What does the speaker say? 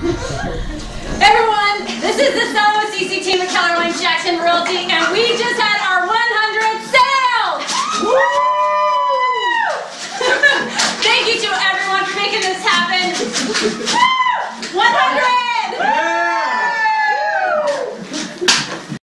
Everyone, this is the Solo CC team at Keller Williams Jackson Realty, and we just had our 100th sale! Woo! Thank you to everyone for making this happen.